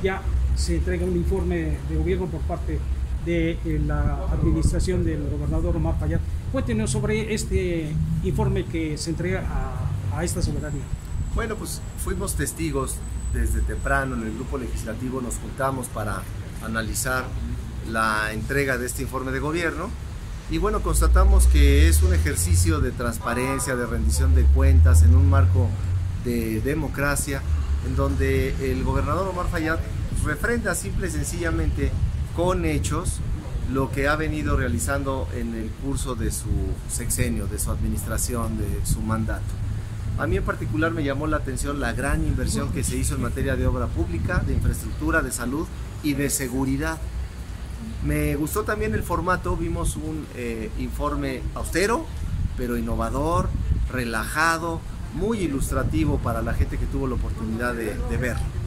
ya se entrega un informe de gobierno por parte de la administración del gobernador Omar Fayad. Cuéntenos sobre este informe que se entrega a esta soberanía. Bueno, pues fuimos testigos desde temprano. En el grupo legislativo nos juntamos para analizar la entrega de este informe de gobierno y bueno, constatamos que es un ejercicio de transparencia, de rendición de cuentas en un marco de democracia, en donde el gobernador Omar Fayad refrenda simple y sencillamente con hechos lo que ha venido realizando en el curso de su sexenio, de su administración, de su mandato. A mí en particular me llamó la atención la gran inversión que se hizo en materia de obra pública, de infraestructura, de salud y de seguridad. Me gustó también el formato. Vimos un informe austero, pero innovador, relajado, muy ilustrativo para la gente que tuvo la oportunidad de verlo.